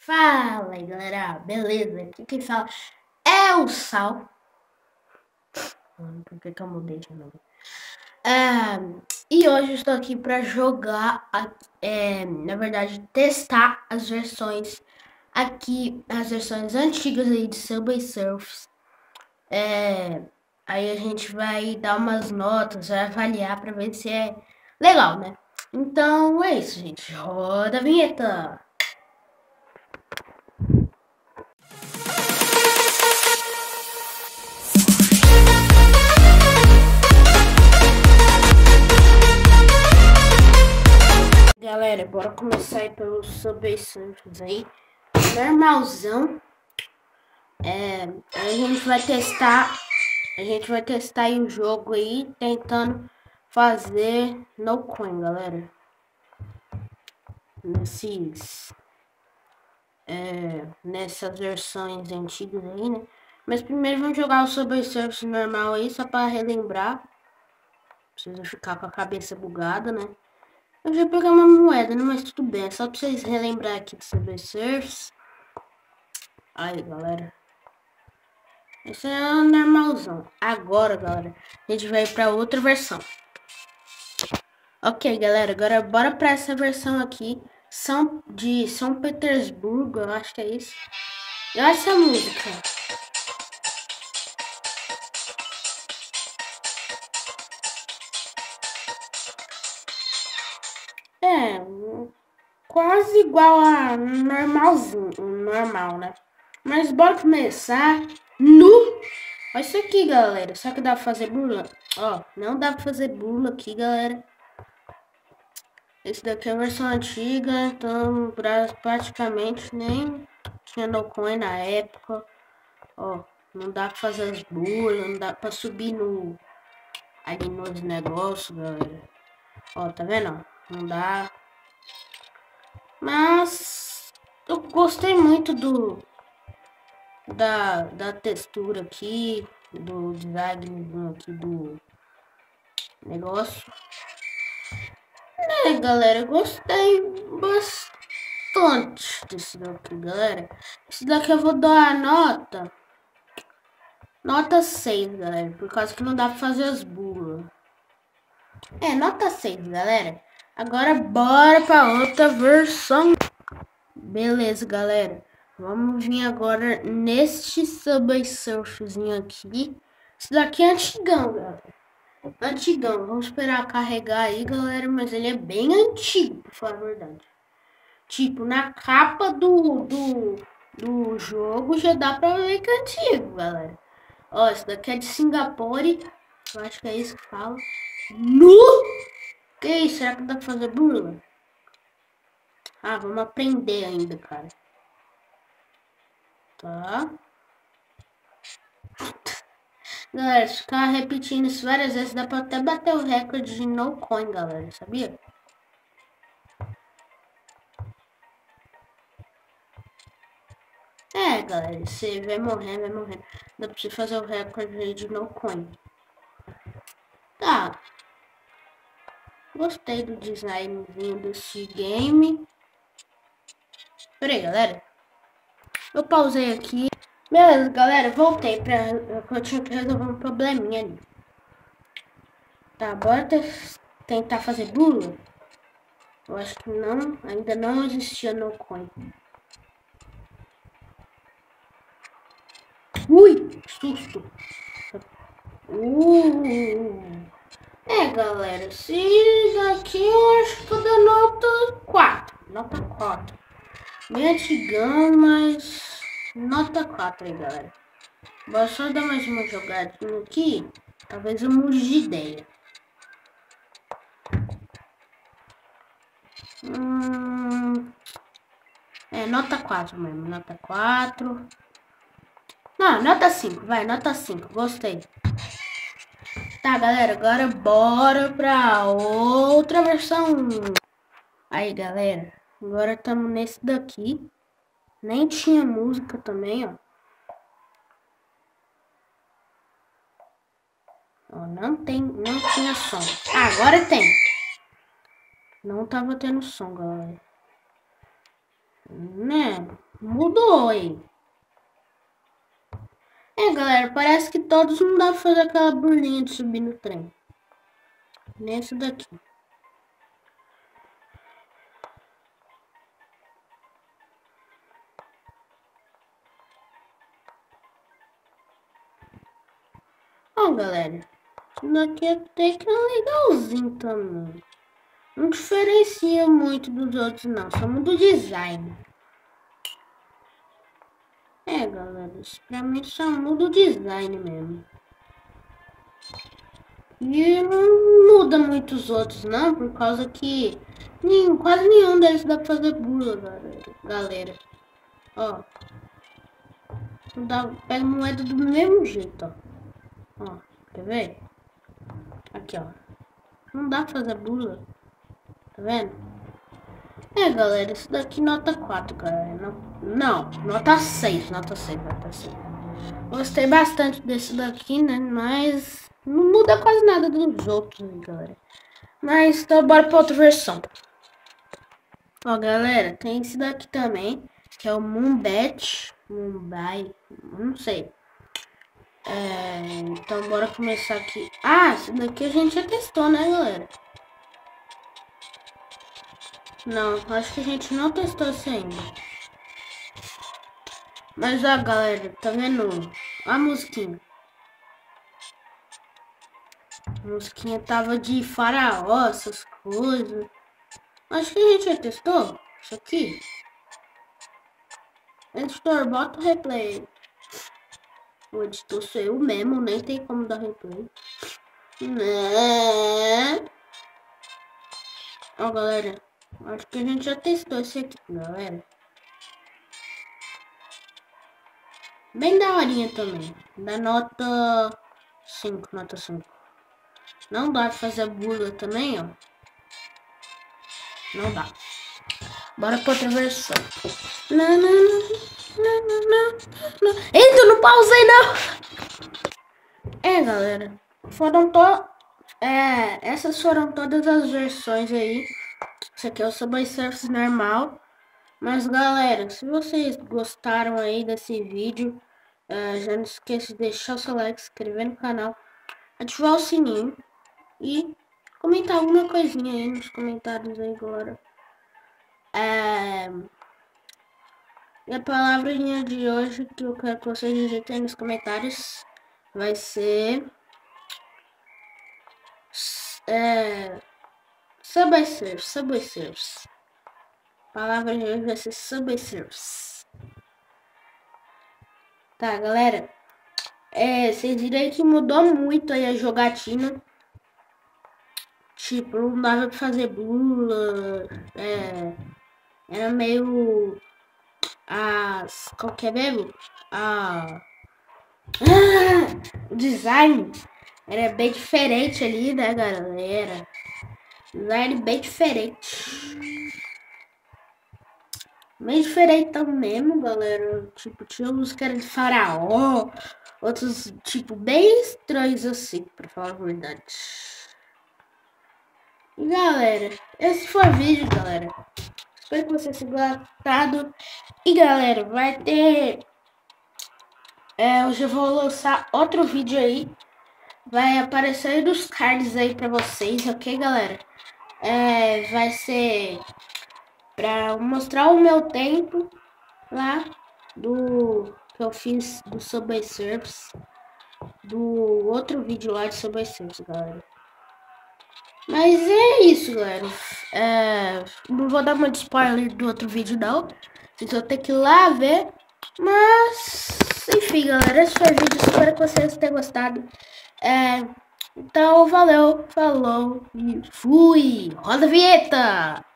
Fala aí, galera, beleza? Aqui quem fala é o Sal. Por que eu mudei de novo? E hoje eu estou aqui para jogar, na verdade, testar as versões aqui, as versões antigas aí de Subway Surfers. Aí a gente vai dar umas notas, vai avaliar para ver se é legal, né? Então é isso, gente. Roda a vinheta! Galera, bora começar aí pelos Subway Surfers aí. Normalzão. A gente vai testar. A gente vai testar aí o jogo aí, tentando fazer no coin, galera. Nessas versões antigas aí, né? Mas primeiro vamos jogar o Subway Surfers normal aí, só para relembrar. Precisa ficar com a cabeça bugada, né? Eu já peguei uma moeda, né? Mas tudo bem. É só pra vocês relembrar aqui do Subway Surfers. Aí, galera. Esse é o normalzão. Agora, galera, a gente vai pra outra versão. Ok, galera. Agora bora pra essa versão aqui. De São Petersburgo, eu acho que é isso. E olha essa música. É, quase igual a normalzinho, normal, né? Mas bora começar no... Olha isso aqui, galera. Será que dá pra fazer bula? Ó, não dá pra fazer bula aqui, galera. Esse daqui é a versão antiga, então praticamente nem tinha no coin na época. Ó, não dá pra fazer as bulas, não dá pra subir ali nos negócios, galera. Ó, tá vendo? Não dá. Mas eu gostei muito da textura aqui, do design aqui do negócio. Galera, eu gostei bastante desse daqui, galera. Esse daqui eu vou dar a nota 6, galera, por causa que não dá pra fazer as bulas. Nota 6, galera. Agora bora pra outra versão. Beleza, galera. Vamos vir agora neste Subway Surferzinho aqui. Esse daqui é antigão, galera. Antigão. Vamos esperar carregar aí, galera. Mas ele é bem antigo, pra falar a verdade. Tipo, na capa do jogo já dá pra ver que é antigo, galera. Ó, esse daqui é de Singapura. Eu acho que é isso que fala. Que isso? Será que dá pra fazer bula? Ah, vamos aprender ainda, cara. Tá. Galera, se ficar repetindo isso várias vezes, dá pra até bater o recorde de no coin, galera. Sabia? Galera, você vai morrendo, vai morrendo. Dá pra você fazer o recorde de no coin. Tá. Gostei do designzinho desse game. Pera aí, galera. Eu pausei aqui. Beleza, galera. Voltei pra... Eu tinha que resolver um probleminha ali. Tá, bora tentar fazer bula. Eu acho que não. Ainda não existia no coin. Ui, susto. Galera, esse daqui eu acho que eu dou nota 4. Nota 4. Bem antigão, mas nota 4 aí, galera. Vou só dar mais uma jogadinha aqui. Talvez eu mude de ideia. Nota 4 mesmo. Nota 4. Não, nota 5, vai, nota 5, gostei. Tá, galera, agora bora pra outra versão. Aí, galera, agora estamos nesse daqui. Nem tinha música também, ó. Não tinha som. Agora tem. Não tava tendo som, galera. Né? Mudou aí. É, galera, parece que todos não dá pra fazer aquela burlinha de subir no trem. Nesse daqui. Ó, galera. Isso daqui até que é legalzinho também. Não diferencia muito dos outros, não. Só muda o design. É, galera. Isso pra mim só muda o design mesmo. E não muda muito os outros, não. Por causa que quase nenhum deles dá pra fazer bula, galera. Ó. Pega moeda do mesmo jeito, ó. Ó. Quer ver? Aqui, ó. Não dá pra fazer bula. Tá vendo? É, galera, isso daqui nota 4, galera. Não, nota 6, nota 6, nota 6. Gostei bastante desse daqui, né? Mas não muda quase nada dos outros, né, galera. Mas então bora pra outra versão. Ó, galera, tem esse daqui também, que é o Mumbai, não sei. Então bora começar aqui. Ah, esse daqui a gente já testou, né, galera? Não, acho que a gente não testou esse ainda. Mas ó, galera, tá vendo a musiquinha? A musiquinha tava de faraó, essas coisas. Acho que a gente já testou isso aqui. Editor, bota o replay. O editor sou eu mesmo, nem tem como dar replay. Né? Ó, galera, acho que a gente já testou esse aqui, galera. Bem daorinha também. Da nota 5, nota 5. Não dá pra fazer bula também, ó. Não dá. Bora pra outra versão. Não. Eita, eu não pausei, não. É, galera. Essas foram todas as versões aí. Esse aqui é o Subway Surfers normal. Mas, galera, se vocês gostaram aí desse vídeo, já não esqueça de deixar o seu like, se inscrever no canal, ativar o sininho e comentar alguma coisinha aí nos comentários aí agora. E a palavrinha de hoje que eu quero que vocês digitem nos comentários vai ser Subway Surfers. A palavra de hoje vai ser Subway Surfers. Tá, galera. Vocês viram que mudou muito aí a jogatina. Tipo, não dava pra fazer bula. Era meio... Qual que é mesmo? O design era bem diferente ali, né, galera? Design bem diferente. Bem diferentão mesmo, galera. Tipo, tinha uns que eram de faraó. Outros, tipo, bem estranhos assim, pra falar a verdade. E, galera, esse foi o vídeo, galera. Espero que vocês tenham gostado. E, galera, vai ter... eu já vou lançar outro vídeo aí. Vai aparecer aí nos cards aí pra vocês, ok, galera? Vai ser pra mostrar o meu tempo lá do que eu fiz do Subway Surfers, do outro vídeo lá de Subway Surfers, galera. Mas é isso, galera. Não vou dar muito spoiler do outro vídeo, não. Vocês vão ter que ir lá ver. Mas, enfim, galera, esse foi o vídeo. Espero que vocês tenham gostado. Então, valeu, falou e fui. Roda a vinheta!